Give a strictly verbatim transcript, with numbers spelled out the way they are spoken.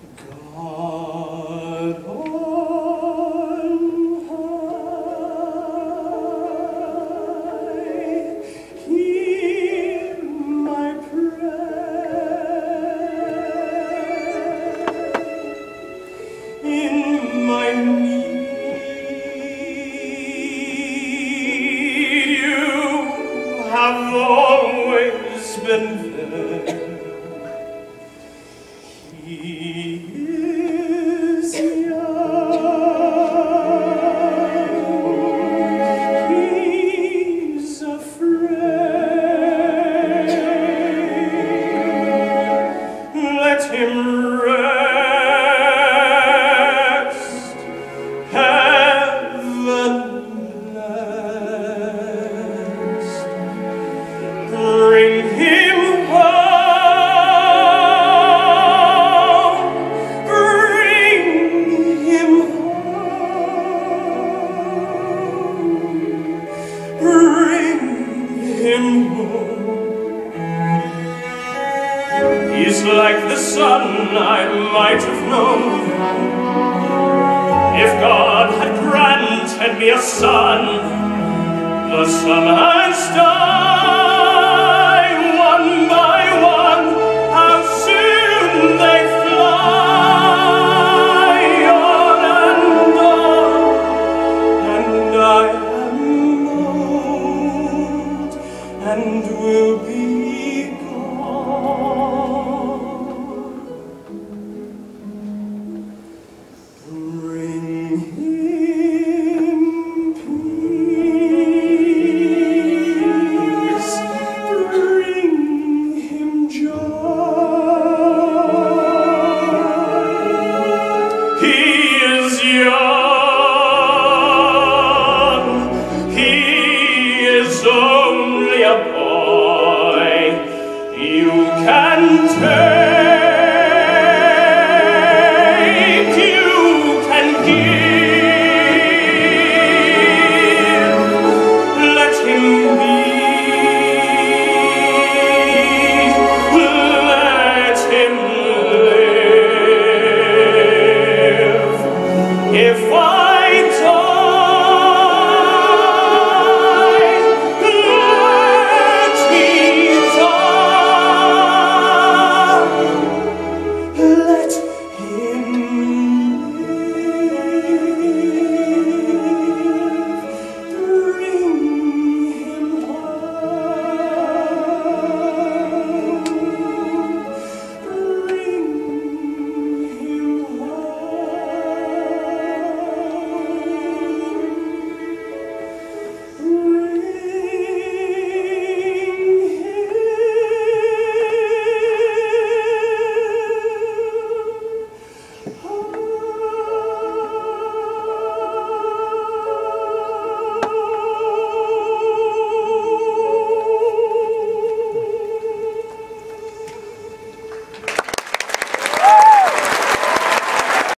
God on high, hear my prayer. In my need, you have always been there. He is young, he's afraid. Let him rest, heaven blessed. Bring him home, bring him home, bring him home. He's like the sun I might have known, if God had granted me a son. The summers die one by one, how soon they fly on and on, and I am old and will be gone. Bring him peace, bring him joy. He is young, he is only a boy. You can turn